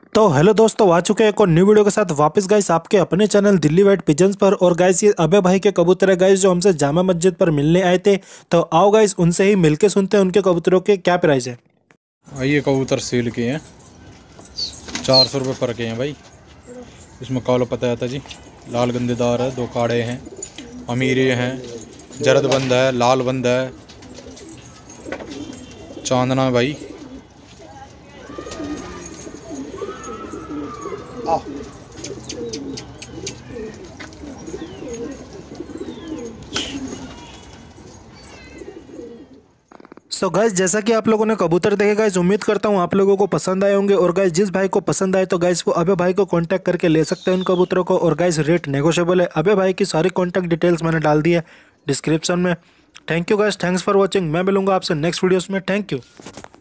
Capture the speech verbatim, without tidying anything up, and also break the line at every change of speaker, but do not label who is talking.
तो हेलो दोस्तों, आ चुके हैं एक और न्यू वीडियो के साथ वापस गाइस आपके अपने चैनल दिल्ली वाइट पिजन्स पर। और गाइस ये अबे भाई के कबूतर है गाइस, जो हमसे जामा मस्जिद पर मिलने आए थे। तो आओ गाइस उनसे ही मिलके सुनते हैं उनके कबूतरों के क्या प्राइस है।
ये कबूतर सील के हैं, चार सौ रुपये पर के हैं भाई। इसमें कालो पता आता जी, लाल गंदेदार है, दो काड़े हैं, अमीरे हैं, जरदबंद है, लाल बंद है, चांदना भाई। आ
सो गाइस जैसा कि आप लोगों ने कबूतर देखे गाइस, उम्मीद करता हूँ आप लोगों को पसंद आए होंगे। और गाइस जिस भाई को पसंद आए तो गाइस वो अबे भाई को कांटेक्ट करके ले सकते हैं उन कबूतरों को। और गाइस रेट नेगोशिएबल है। अबे भाई की सारी कांटेक्ट डिटेल्स मैंने डाल दी है डिस्क्रिप्शन में। Thank you guys, thanks for watching. मैं मिलूंगा आपसे नेक्स्ट वीडियोस में। Thank you.